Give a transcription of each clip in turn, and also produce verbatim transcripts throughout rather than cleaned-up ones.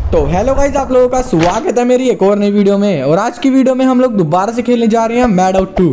तो hello guys, आप लोगों का स्वागत है मेरी एक और नई वीडियो में। और आज की वीडियो में हम लोग दोबारा से खेलने जा रहे हैं मैड आउट टू।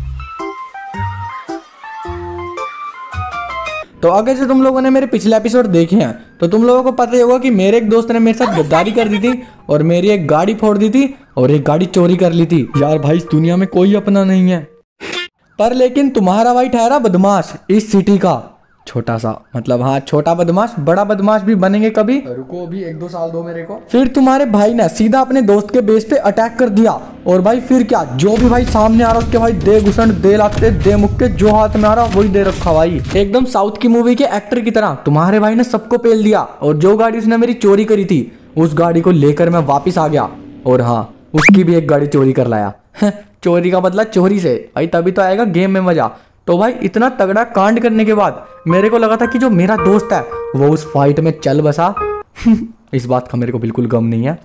तो अगर जो तुम लोगों ने मेरे पिछले एपिसोड देखे हैं तो तुम लोगों को पता ही होगा कि मेरे एक दोस्त ने मेरे साथ गद्दारी कर दी थी और मेरी एक गाड़ी फोड़ दी थी और एक गाड़ी चोरी कर ली थी। यार भाई, इस दुनिया में कोई अपना नहीं है, पर लेकिन तुम्हारा भाई ठहरा बदमाश इस सिटी का। छोटा सा मतलब हाँ छोटा बदमाश, बड़ा बदमाश भी बनेंगे कभी। रुको अभी एक दो साल दो मेरे को। फिर तुम्हारे भाई ने सीधा अपने दोस्त के बेस पे अटैक कर दिया और भाई फिर क्या, जो भी भाई सामने आ रहा उसके भाई दे घुसन दे लाते दे मुक्के, जो हाथ में आ रहा वही दे रखा भाई। एकदम साउथ की मूवी के एक्टर की तरह तुम्हारे भाई ने सबको पेल दिया। और जो गाड़ी उसने मेरी चोरी करी थी उस गाड़ी को लेकर मैं वापिस आ गया और हाँ उसकी भी एक गाड़ी चोरी कर लाया। चोरी का बदला चोरी से भाई, तभी तो आएगा गेम में मजा। तो भाई इतना तगड़ा कांड करने के बाद मेरे को लगा था कि जो मेरा दोस्त है वो उस फाइट में चल बसा। इस बात का मेरे को बिल्कुल गम नहीं है,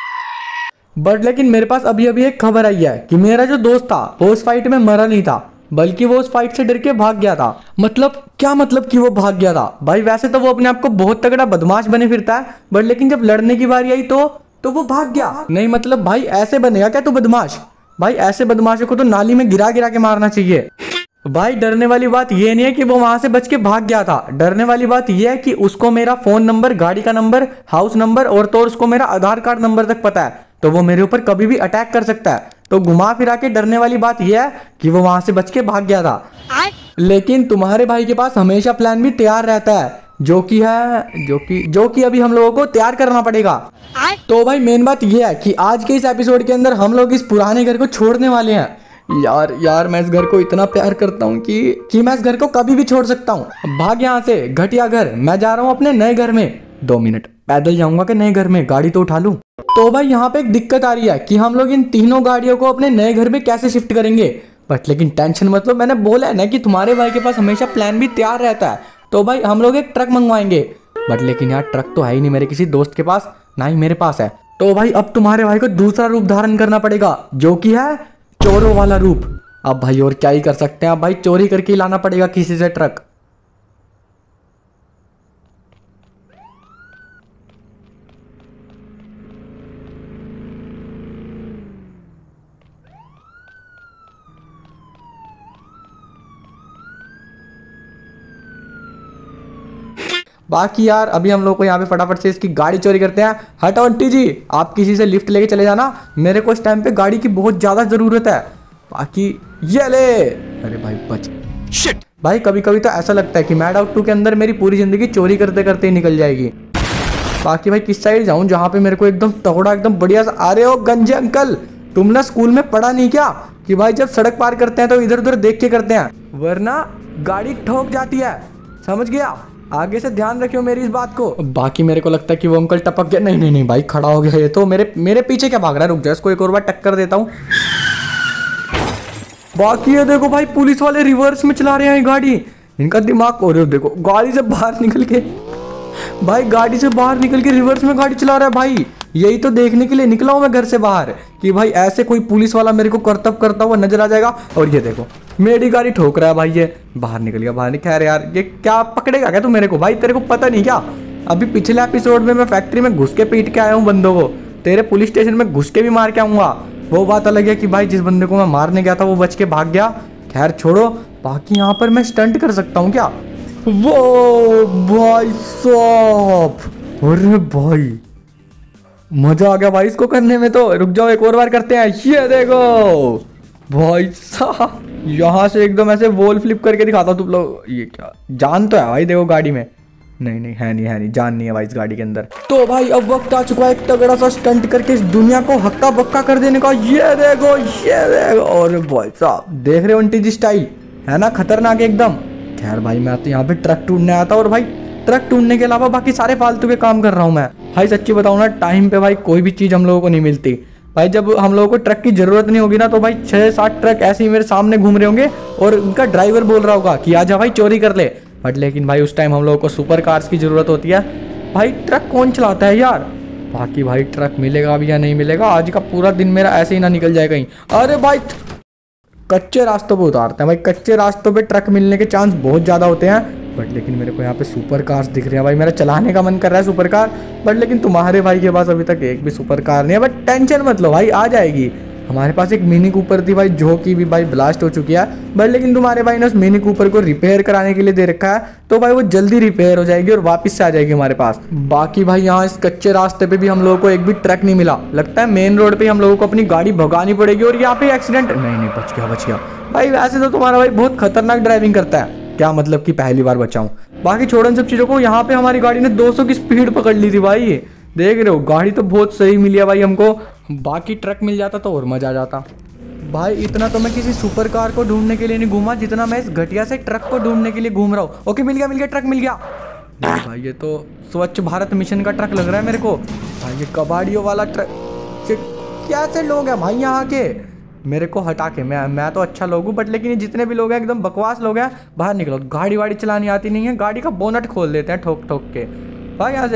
बट लेकिन मेरे पास अभी अभी एक खबर आई है कि मेरा जो दोस्त था वो उस फाइट में मरा नहीं था, बल्कि वो उस फाइट से डर के भाग गया था। मतलब क्या मतलब कि वो भाग गया था भाई? वैसे तो वो अपने आप को बहुत तगड़ा बदमाश बने फिरता है, बट लेकिन जब लड़ने की बारी आई तो तो वो भाग गया। नहीं मतलब भाई ऐसे बनेगा क्या तू बदमाश? भाई ऐसे बदमाशों को तो नाली में गिरा गिरा के मारना चाहिए। भाई डरने वाली बात ये नहीं है कि वो वहां से बच के भाग गया था, डरने वाली बात ये है कि उसको मेरा फोन नंबर, गाड़ी का नंबर, हाउस नंबर और तो उसको मेरा आधार कार्ड नंबर तक पता है, तो वो मेरे ऊपर कभी भी अटैक कर सकता है। तो घुमा फिरा के डरने वाली बात ये है कि वो वहां से बच के भाग गया था। लेकिन तुम्हारे भाई के पास हमेशा प्लान भी तैयार रहता है, जो कि है जो कि जो कि अभी हम लोगों को तैयार करना पड़ेगा। तो भाई मेन बात ये है कि आज के इस एपिसोड के अंदर हम लोग इस पुराने घर को छोड़ने वाले हैं। यार यार मैं इस घर को इतना प्यार करता हूँ कि कि मैं इस घर को कभी भी छोड़ सकता हूँ। भाग यहाँ से घटिया घर, मैं जा रहा हूँ अपने नए घर में। दो मिनट पैदल जाऊंगा कि नए घर में, गाड़ी तो उठा लूं। तो भाई यहाँ पे एक दिक्कत आ रही है कि हम लोग इन तीनों गाड़ियों को अपने नए घर में कैसे शिफ्ट करेंगे। बट लेकिन टेंशन मतलब मैंने बोला है ना कि तुम्हारे भाई के पास हमेशा प्लान भी तैयार रहता है। तो भाई हम लोग एक ट्रक मंगवाएंगे, बट लेकिन यार ट्रक तो है ही नहीं मेरे किसी दोस्त के पास, ना ही मेरे पास है। तो भाई अब तुम्हारे भाई को दूसरा रूप धारण करना पड़ेगा, जो कि है चोरों वाला रूप। अब भाई और क्या ही कर सकते हैं, अब भाई चोरी करके लाना पड़ेगा किसी से ट्रक। बाकी यार अभी हम लोग को यहाँ पे फटाफट से इसकी गाड़ी चोरी करते हैं। हटो आंटी जी, आप किसी से लिफ्ट लेके चले जाना, मेरे को इस टाइम पे गाड़ी की बहुत ज्यादा जरूरत है। बाकी ये ले, अरे भाई बच शिट। भाई कभी कभी तो ऐसा लगता है कि मैड आउट टू के अंदर मेरी पूरी जिंदगी चोरी करते करते ही निकल जाएगी। बाकी भाई किस साइड जाऊं जहाँ पे मेरे को एकदम तगड़ा एकदम बढ़िया सा। अरे ओ गंजे अंकल, तुमने स्कूल में पढ़ा नहीं क्या कि भाई जब सड़क पार करते हैं तो इधर उधर देख के करते हैं, वरना गाड़ी ठोक जाती है, समझ गया? आगे से ध्यान रखियो मेरी इस बात को। बाकी मेरे को लगता है कि वो अंकल टपक गया। नहीं नहीं नहीं भाई खड़ा हो गया ये तो, मेरे मेरे पीछे क्या भाग रहा है? रुक जा, इसको एक और बार टक्कर देता हूँ। बाकी ये देखो भाई पुलिस वाले रिवर्स में चला रहे हैं गाड़ी, इनका दिमाग। और देखो गाड़ी से बाहर निकल के भाई गाड़ी से बाहर निकल के रिवर्स में गाड़ी चला रहा है भाई। यही तो देखने के लिए निकला हूं मैं घर से बाहर कि भाई ऐसे कोई पुलिस वाला मेरे को करतब करता हुआ नजर आ जाएगा। और ये देखो मेरी गाड़ी ठोक रहा है भाई, ये बाहर निकल गया बाहर। खैर यार ये क्या पकड़ेगा क्या तू मेरे को? भाई तेरे को पता नहीं क्या, अभी पिछले एपिसोड में मैं फैक्ट्री में घुस के पीट के आया हूँ बंदों को, तेरे पुलिस स्टेशन में घुस के भी मार के आऊंगा। वो बात अलग है कि भाई जिस बंदे को मैं मारने गया था वो बच के भाग गया। खैर छोड़ो, बाकी यहाँ पर मैं स्टंट कर सकता हूँ क्या? वो भाई साहब, अरे भाई मजा आ गया भाई इसको करने में। तो रुक जाओ एक और बार करते हैं। ये देखो भाई साहब, यहाँ से एकदम ऐसे वॉल फ्लिप करके दिखाता हूँ तुम लोग। ये क्या जान तो है भाई? देखो गाड़ी में, नहीं नहीं है नहीं है नहीं जान नहीं है भाई इस गाड़ी के अंदर। तो भाई अब वक्त आ चुका है एक तगड़ा सा स्टंट करके इस दुनिया को हक्का बक्का कर देने का। ये देखो ये देखो, और भाई साहब देख रहे हो आंटी जी स्टाइल है ना, खतरनाक एकदम। खैर भाई मैं तो यहाँ पे ट्रक ढूंढने आया था और भाई ट्रक ढूंढने के अलावा बाकी सारे फालतू के काम कर रहा हूँ मैं। भाई सच्ची बताऊँ ना, टाइम पे भाई कोई भी चीज़ हम लोगों को नहीं मिलती भाई। जब हम लोगों को ट्रक की जरूरत नहीं होगी ना तो भाई छह सात ट्रक ऐसे ही मेरे सामने घूम रहे होंगे और उनका ड्राइवर बोल रहा होगा कि आजा भाई चोरी कर ले। बट लेकिन भाई उस टाइम हम लोगों को सुपर कार्स की जरूरत होती है। भाई ट्रक कौन चलाता है यार? बाकी भाई ट्रक मिलेगा भी या नहीं मिलेगा, आज का पूरा दिन मेरा ऐसे ही ना निकल जाए कहीं। अरे भाई कच्चे रास्तों पे उतारते हैं भाई, कच्चे रास्तों पे ट्रक मिलने के चांस बहुत ज़्यादा होते हैं। बट लेकिन मेरे को यहाँ पे सुपर कार्स दिख रही है भाई। मेरा चलाने का मन कर रहा है सुपर कार, बट लेकिन तुम्हारे भाई के पास अभी तक एक भी सुपर कार नहीं है। बट टेंशन मत लो भाई, आ जाएगी। हमारे पास एक मिनी कूपर थी भाई, जो कि भी भाई ब्लास्ट हो चुकी है, बट लेकिन तुम्हारे भाई ने उस मिनी कूपर को रिपेयर कराने के लिए दे रखा है, तो भाई वो जल्दी रिपेयर हो जाएगी और वापस से आ जाएगी हमारे पास। बाकी भाई यहाँ इस कच्चे रास्ते पे भी हम लोगों को एक भी ट्रक नहीं मिला। लगता है मेन रोड पे हम लोगों को अपनी गाड़ी भगानी पड़ेगी। और यहाँ पे एक्सीडेंट नहीं नहीं बच गया बच गया भाई। वैसे तो तुम्हारा भाई बहुत खतरनाक ड्राइविंग करता है, क्या मतलब कि पहली बार बचाऊं। बाकी छोड़ो इन सब चीजों को। यहाँ पे हमारी गाड़ी ने दो सौ की स्पीड पकड़ ली थी भाई, देख रहे हो। गाड़ी तो बहुत सही मिली है भाई हमको। बाकी ट्रक मिल जाता तो और मजा आ जाता भाई। इतना तो मैं किसी सुपर कार को ढूंढने के लिए नहीं घूमा जितना मैं इस घटिया से ट्रक को ढूंढने के लिए घूम रहा हूँ। ओके मिल गया मिल गया ट्रक मिल गया भाई। ये तो स्वच्छ भारत मिशन का ट्रक लग रहा है मेरे को भाई। ये कबाड़ियों वाला ट्रक, कैसे लोग हैं भाई यहाँ के। मेरे को हटा के, मैं मैं तो अच्छा लोग हूँ, बट लेकिन ये जितने भी लोग हैं एकदम बकवास लोग हैं। बाहर निकलो, गाड़ी वाड़ी चलानी आती नहीं है, गाड़ी का बोनट खोल देते हैं ठोक ठोक के भाई यहाँ से।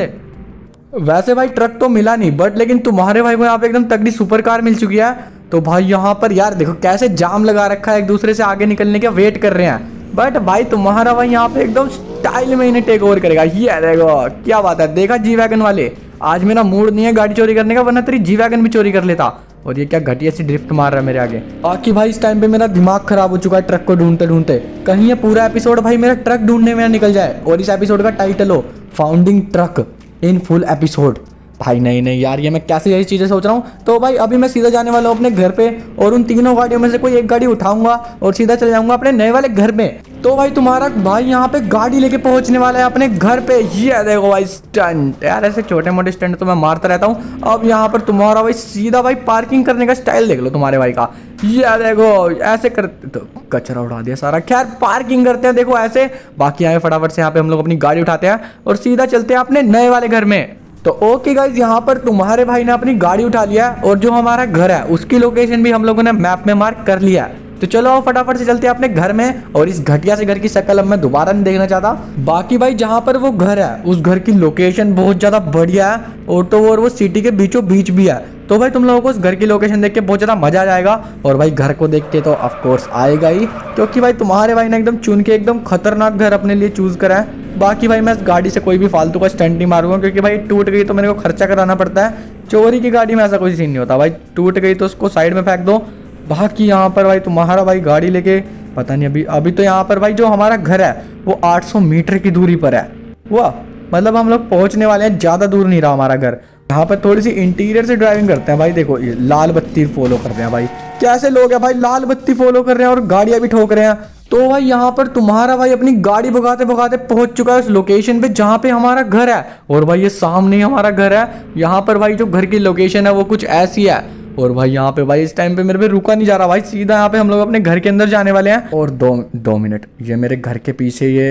वैसे भाई ट्रक तो मिला नहीं, बट लेकिन तुम्हारे भाई को यहाँ पे एकदम तगड़ी सुपर कार मिल चुकी है। तो भाई यहाँ पर यार देखो कैसे जाम लगा रखा है, एक दूसरे से आगे निकलने के वेट कर रहे हैं। बट भाई तुम्हारा भाई यहाँ पे एकदम स्टाइल में इन्हें टेक ओवर करेगा। ये देखो क्या बात है, देखा जी वैगन वाले। आज मेरा मूड नहीं है गाड़ी चोरी करने का, वरना तेरी जी वैगन भी चोरी कर लेता। और ये क्या घटिया सी ड्रिफ्ट मार रहा है मेरे आगे। बाकी भाई इस टाइम पे मेरा दिमाग खराब हो चुका है ट्रक को ढूंढते ढूंढते। कहीं ये पूरा एपिसोड भाई मेरा ट्रक ढूंढने में निकल जाए और इस एपिसोड का टाइटल हो founding truck in full episode. भाई नहीं नहीं यार, ये मैं कैसे यही चीज़ें सोच रहा हूँ। तो भाई अभी मैं सीधा जाने वाला हूँ अपने घर पे, और उन तीनों गाड़ियों में से कोई एक गाड़ी उठाऊंगा और सीधा चले जाऊंगा अपने नए वाले घर में। तो भाई तुम्हारा भाई यहाँ पे गाड़ी लेके पहुंचने वाला है अपने घर पे। ये देखो भाई स्टंट, यार ऐसे छोटे मोटे स्टंट तो मैं मारता रहता हूँ। अब यहाँ पर तुम्हारा भाई सीधा भाई पार्किंग करने का स्टाइल देख लो तुम्हारे भाई का। ये देखो ऐसे करते, तो कचरा उड़ा दिया सारा। खैर पार्किंग करते हैं देखो ऐसे। बाकी आए फटाफट से यहाँ पे हम लोग अपनी गाड़ी उठाते हैं और सीधा चलते हैं अपने नए वाले घर में। तो ओके गाइज, यहाँ पर तुम्हारे भाई ने अपनी गाड़ी उठा लिया है और जो हमारा घर है उसकी लोकेशन भी हम लोगों ने मैप में मार्क कर लिया है। तो चलो आओ फटाफट से चलते हैं अपने घर में। और इस घटिया से घर की शक्ल अब मैं दोबारा नहीं देखना चाहता। बाकी भाई जहाँ पर वो घर है उस घर की लोकेशन बहुत ज्यादा बढ़िया है, और तो और वो सिटी के बीचों बीच भी है। तो भाई तुम लोगों को उस घर की लोकेशन देख के बहुत ज्यादा मजा आ जाएगा। और भाई घर को देख के तो ऑफ कोर्स आएगा ही, क्योंकि भाई तुम्हारे भाई ने एकदम चुन के एकदम खतरनाक घर अपने लिए चूज करा है। बाकी भाई मैं इस गाड़ी से कोई भी फालतू का स्टंट नहीं मारूंगा, क्योंकि भाई टूट गई तो मेरे को खर्चा कराना पड़ता है। चोरी की गाड़ी में ऐसा कोई सीन नहीं होता भाई, टूट गई तो उसको साइड में फेंक दो। बाकी यहाँ पर भाई तुम्हारा भाई गाड़ी लेके पता नहीं अभी अभी तो यहाँ पर भाई जो हमारा घर है वो आठ सौ मीटर की दूरी पर है। वाह, मतलब हम लोग पहुंचने वाले हैं, ज्यादा दूर नहीं रहा हमारा घर। यहाँ पर थोड़ी सी इंटीरियर से ड्राइविंग करते हैं भाई। देखो ये लाल बत्ती फॉलो कर रहे हैं भाई, कैसे लोग हैं भाई लाल बत्ती फॉलो कर रहे हैं और गाड़ियां भी ठोक रहे हैं। तो भाई यहाँ पर तुम्हारा भाई अपनी गाड़ी भगाते भगाते पहुंच चुका है उस लोकेशन पे जहाँ पे हमारा घर है। और भाई ये सामने ही हमारा घर है। यहाँ पर भाई जो घर की लोकेशन है वो कुछ ऐसी है। और भाई यहाँ पे भाई इस टाइम पे मेरे पे रुका नहीं जा रहा भाई, सीधा यहाँ पे हम लोग अपने घर के अंदर जाने वाले हैं। और दो दो मिनट, ये मेरे घर के पीछे ये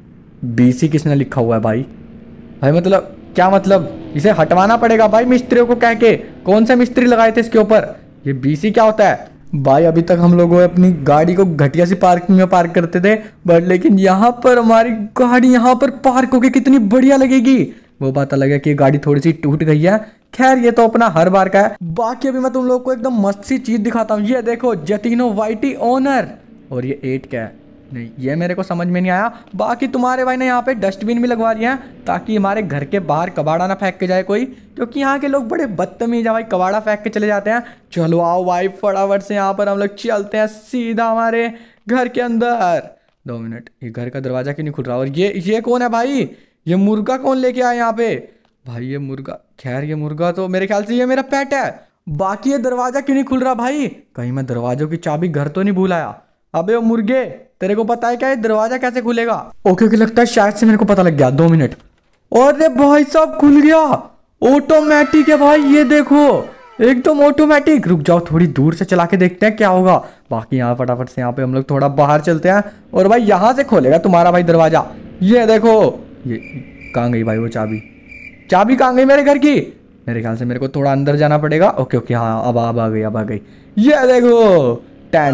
बीसी किसने लिखा हुआ है भाई? भाई मतलब क्या मतलब? इसे हटवाना पड़ेगा भाई मिस्त्रियों को कह के। कौन से मिस्त्री लगाए थे इसके ऊपर? ये बीसी क्या होता है भाई? अभी तक हम लोग अपनी गाड़ी को घटिया सी पार्किंग में पार्क करते थे, बट लेकिन यहाँ पर हमारी गाड़ी यहाँ पर पार्क होके कितनी बढ़िया लगेगी। वो बात अलग है कि गाड़ी थोड़ी सी टूट गई है, खैर ये तो अपना हर बार का है। बाकी अभी मैं तुम लोग को एकदम मस्त सी चीज दिखाता हूँ। ये देखो जतीनो वाइटी ओनर। और ये एट क्या है? नहीं ये मेरे को समझ में नहीं आया। बाकी तुम्हारे भाई ने यहाँ पे डस्टबिन भी लगवा दिया है ताकि हमारे घर के बाहर कबाड़ा ना फेंक के जाए कोई, क्योंकि यहाँ के लोग बड़े बदतमीज है भाई, कबाड़ा फेंक के चले जाते हैं। चलो आओ भाई फटाफट से यहाँ पर हम लोग चलते हैं सीधा हमारे घर के अंदर। दो मिनट, ये घर का दरवाजा क्यों नहीं खुल रहा? और ये ये कौन है भाई? ये मुर्गा कौन लेके आया यहाँ पे भाई? ये मुर्गा, खैर ये मुर्गा तो मेरे ख्याल से ये मेरा पेट है। बाकी ये दरवाजा क्यों नहीं खुल रहा भाई? कहीं मैं दरवाजों की चाबी घर तो नहीं भूल आया? अबे ओ मुर्गे, तेरे को पता है क्या ये दरवाजा कैसे खुलेगा? ओके ओके, लगता है शायद से मेरे को पता लग गया। दो मिनट, और भाई साहब खुल गया, ऑटोमेटिक है भाई। ये देखो एकदम ऑटोमेटिक। रुक जाओ थोड़ी दूर से चला के देखते हैं क्या होगा। बाकी यहाँ फटाफट से यहाँ पे हम लोग थोड़ा बाहर चलते हैं और भाई यहाँ से खोलेगा तुम्हारा भाई दरवाजा। ये देखो, ये कहाँ गई भाई वो चाबी? चाबी कहाँ गई मेरे घर की? मेरे ख्याल से मेरे को थोड़ा अंदर जाना पड़ेगा। ओके ओके, हाँ अब अब आ गई अब आ गई। ये देखो टैन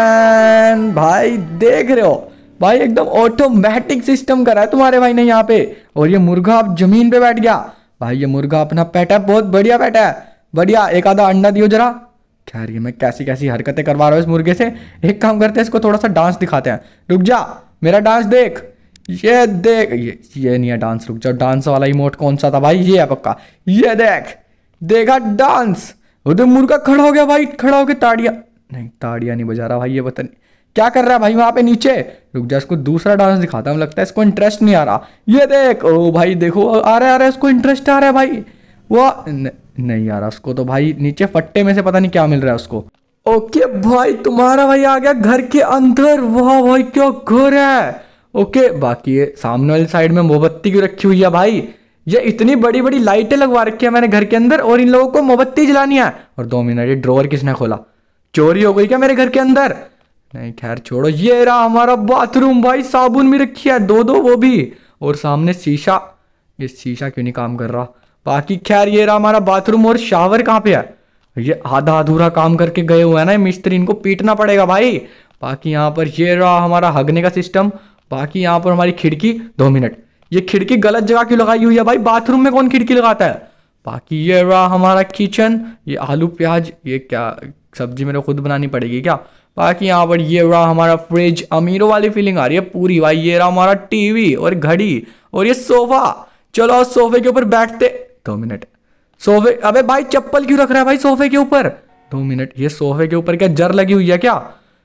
टैन, भाई देख रहे हो भाई एकदम ऑटोमेटिक सिस्टम करा है तुम्हारे भाई ने यहाँ पे। और ये मुर्गा अब जमीन पे बैठ गया भाई। ये मुर्गा अपना पेट है, बहुत बढ़िया पेट है, बढ़िया। एक आधा अंडा दियो जरा। खैर ये मैं कैसी कैसी हरकतें करवा रहा हूँ इस मुर्गे से। एक काम करते हैं, इसको थोड़ा सा डांस दिखाते हैं। रुक जा, मेरा डांस देख। ये देख, ये ये नहीं है डांस। रुक जाओ, डांस वाला इमोट कौन सा था भाई? ये है पक्का। ये देख, देखा डांस। उधर मुर्गा खड़ा हो गया भाई, खड़ा होके ताड़ियां, नहीं ताड़ियां नहीं बजा रहा भाई, ये पता नहीं क्या कर रहा है भाई वहां पे नीचे। रुक जा, इसको दूसरा डांस दिखाता हूँ, लगता है इसको इंटरेस्ट नहीं आ रहा। ये देख, ओ भाई देखो, आ रहा है आ रहा है, इसको इंटरेस्ट आ रहा है भाई। वाह, नहीं आ रहा उसको तो भाई, नीचे फट्टे में से पता नहीं क्या मिल रहा है उसको। ओके भाई, तुम्हारा भाई आ गया घर के अंदर। वाह भाई क्या घर है। ओके, बाकी ये सामने वाली साइड में मोमबत्ती क्यों रखी हुई है भाई? ये इतनी बड़ी बड़ी लाइटें लगवा रखी है मैंने घर के अंदर, और इन लोगों को मोमबत्ती जलानी है। और दो मिनट, ये ड्रॉअर किसने खोला? चोरी हो गई क्या मेरे घर के अंदर? नहीं खैर छोड़ो। ये रहा हमारा बाथरूम भाई, साबुन भी रखी है दो दो वो भी, और सामने शीशा। ये शीशा क्यों नहीं काम कर रहा? बाकी खैर ये रहा हमारा बाथरूम। और शावर कहाँ पे है? ये आधा अधूरा काम करके गए हुए हैं ना मिस्त्री, इनको पीटना पड़ेगा भाई। बाकी यहाँ पर ये रहा हमारा हगने का सिस्टम। बाकी यहाँ पर हमारी खिड़की। दो मिनट, ये खिड़की गलत जगह क्यों लगाई हुई है भाई? बाथरूम में कौन खिड़की लगाता है? बाकी ये रहा हमारा किचन। ये आलू प्याज, ये क्या सब्जी मेरे खुद बनानी पड़ेगी क्या? बाकी यहाँ पर ये रहा हमारा फ्रिज। अमीरों वाली फीलिंग आ रही है पूरी भाई। ये रहा हमारा टीवी और घड़ी, और ये सोफा। चलो सोफे के ऊपर बैठते। दो मिनट, सोफे, अबे भाई चप्पल क्यों रख रहा है भाई सोफे के ऊपर? दो मिनट, ये सोफे के ऊपर क्या जर लगी हुई है क्या?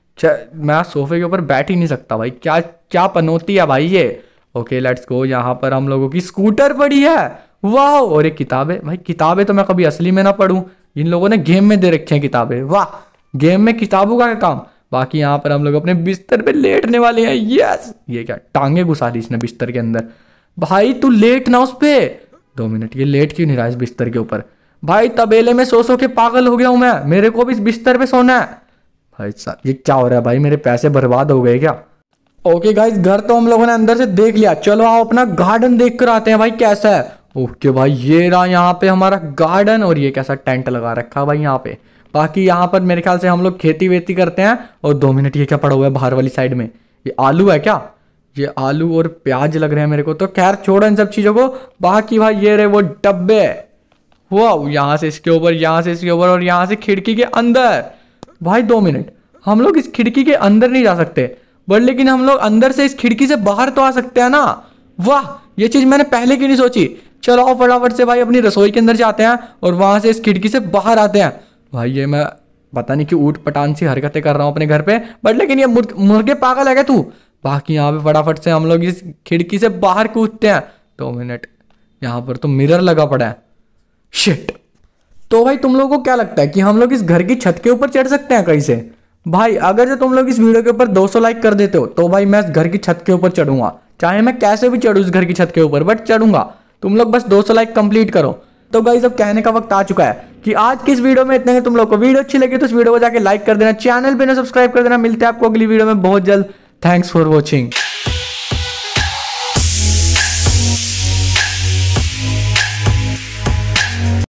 मैं सोफे के ऊपर बैठ ही नहीं सकता भाई, क्या क्या पनौती है भाई ये। Okay let's go. यहाँ पर हम लोगों की स्कूटर पड़ी है। वाह, और ये किताबें। भाई किताबें तो मैं कभी असली में ना पढूं, इन लोगों ने गेम में दे रखी हैं किताबें। वाह, गेम में किताबों का काम। बाकी यहाँ पर हम लोग अपने बिस्तर पे लेटने वाले हैं। यस, ये क्या टांगे घुसा ली इसने बिस्तर के अंदर। भाई तू लेट ना उस पे। दो मिनट, ये लेट क्यों नहीं रहा इस बिस्तर के ऊपर? भाई तबेले में सो सो के पागल हो गया हूं मैं, मेरे को भी इस बिस्तर पे सोना है। भाई साहब ये क्या हो रहा है भाई, मेरे पैसे बर्बाद हो गए क्या? ओके गाइस, घर तो हम लोगों ने अंदर से देख लिया, चलो आओ अपना गार्डन देख कर आते हैं भाई कैसा है। ओके भाई, ये रहा यहाँ पे हमारा गार्डन, और ये कैसा टेंट लगा रखा है भाई यहाँ पे। बाकी यहाँ पर मेरे ख्याल से हम लोग खेती वेती करते हैं। और दो मिनट, ये क्या पड़ा हुआ है बाहर वाली साइड में? ये आलू है क्या? ये आलू और प्याज लग रहे हैं मेरे को तो। खैर छोड़ो इन सब चीजों को। बाकी भाई ये रहे वो डब्बे। वाह, यहाँ से इसके ऊपर, यहाँ से इसके ऊपर, और यहाँ से खिड़की के अंदर। भाई दो मिनट, हम लोग इस खिड़की के अंदर नहीं जा सकते, बट लेकिन हम लोग अंदर से इस खिड़की से बाहर तो आ सकते हैं ना। वाह, ये चीज मैंने पहले क्यों नहीं सोची। चलो आओ फटाफट से भाई अपनी रसोई के अंदर जाते हैं, और वहां से इस खिड़की से बाहर आते हैं। भाई ये मैं पता नहीं क्यों ऊट पटान सी हरकतें कर रहा हूँ अपने घर पे, बट लेकिन ये मुर्ग, मुर्गे पागल है क्या तू? बाकी यहाँ पे फटाफट से हम लोग इस खिड़की से बाहर कूदते हैं। दो मिनट, यहाँ पर तो मिरर लगा पड़ा है। शिट। तो भाई तुम लोगों को क्या लगता है कि हम लोग इस घर की छत के ऊपर चढ़ सकते हैं कहीं से? भाई अगर जो तुम लोग इस वीडियो के ऊपर दो सौ लाइक कर देते हो तो भाई मैं इस घर की छत के ऊपर चढ़ूंगा, चाहे मैं कैसे भी चढ़ूं इस घर की छत के ऊपर, बट चढ़ूंगा। तुम लोग बस दो सौ लाइक कंप्लीट करो। तो गाइस अब कहने का वक्त आ चुका है कि आज की इस वीडियो में इतने ही। तुम लोग को वीडियो अच्छी लगी तो इस वीडियो को जाके लाइक कर देना, चैनल पे ना सब्सक्राइब कर देना। मिलते हैं आपको अगली वीडियो में बहुत जल्द। Thanks for watching.